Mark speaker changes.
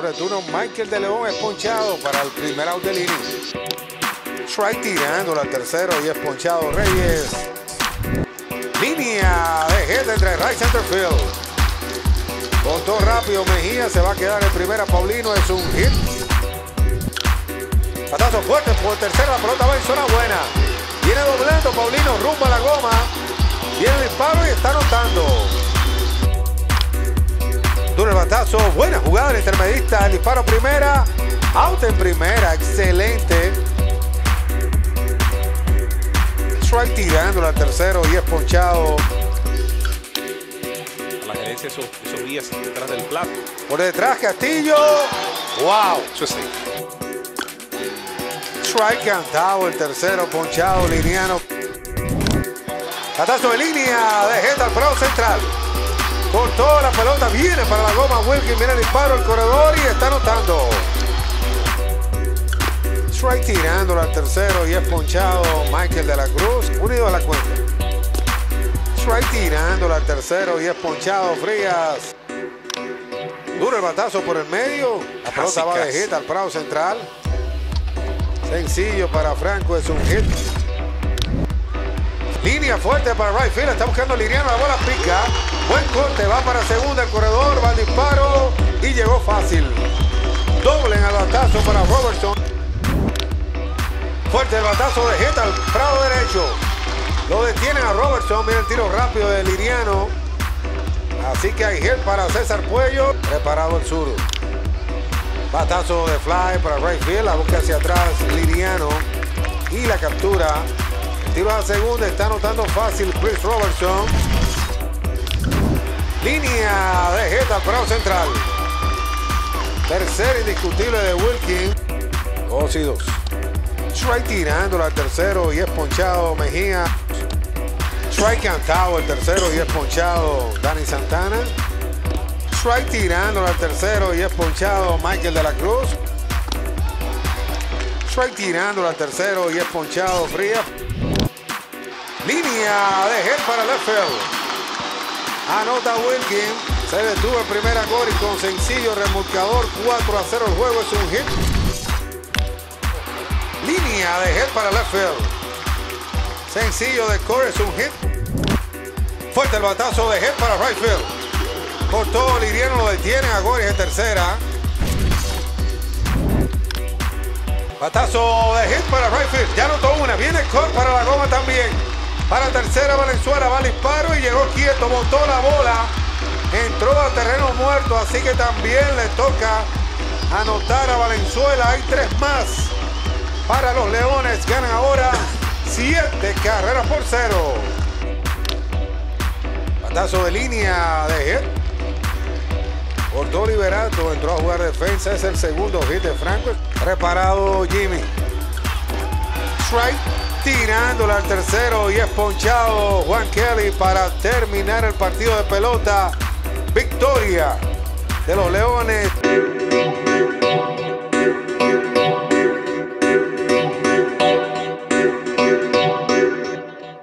Speaker 1: de turno. Michael de León es ponchado para el primer out del inning. Strike tirando al tercero y es ponchado Reyes. Línea de hit entre right center field. Contó rápido Mejía, se va a quedar en primera. Paulino, es un hit. Batazo fuerte por tercera, la pelota va en zona buena. Viene doblando Paulino, rumbo a la goma. Viene el disparo y está anotando. Duro el batazo, buena jugada del intermedista. El disparo primera, out en primera, excelente. Strike tirando al tercero y es ponchado.
Speaker 2: La gerencia esos guías detrás del plato.
Speaker 1: Por detrás Castillo. Wow.
Speaker 2: Eso es sí.
Speaker 1: Strike cantado, el tercero ponchado, Liriano. Batazo de línea de Jeta al prado central. Cortó la pelota, viene para la goma Wilkins, viene el disparo, el corredor y está anotando. Strike tirándolo al tercero y es ponchado Michael de la Cruz, unido a la cuenta. Strike tirándolo al tercero y es ponchado Frías. Duro el batazo por el medio. La pelota va de hit al prado central. Sencillo para Franco, es un hit. Línea fuerte para right field, está buscando Liriano, la bola pica. Buen corte, va para segunda, el corredor, va al disparo y llegó fácil. Doblen al batazo para Robertson. Fuerte el batazo de hit al prado derecho. Lo detienen a Robertson, mira el tiro rápido de Liriano. Así que hay hit para César Puello. Preparado el zurdo. Batazo de fly para right field, la busca hacia atrás Liriano y la captura. El tiro a la segunda, está anotando fácil Chris Robertson. Línea de hit al prado central. Tercer indiscutible de Wilkins. 2-2. Strike tirándolo al tercero y es ponchado Mejía. Strike cantado el tercero y es ponchado Dani Santana. Strike tirándolo al tercero y es ponchado Michael de la Cruz. Strike tirándolo al tercero y es ponchado Frías. Línea de hit para left field. Anota Wilkins. Se detuvo en primera gol y con sencillo remolcador 4-0 el juego, es un hit. Línea de hit para left field. Sencillo de core, es un hit. Fuerte el batazo de hit para right field. Cortó, Liriano, lo detienen a Goris en tercera. Batazo de hit para right field. Ya anotó una. Viene Cole para la goma también. Para tercera, Valenzuela va al disparo y llegó quieto. Botó la bola. Entró a terreno muerto. Así que también le toca anotar a Valenzuela. Hay 3 más para los Leones. Ganan ahora 7 carreras por 0. Batazo de línea de hit. Cortó Liberato, entró a jugar defensa. Es el segundo hit de Franco. Preparado Jimmy. Strike tirándole al tercero y es ponchado Juan Kelly para terminar el partido de pelota. Victoria de los Leones.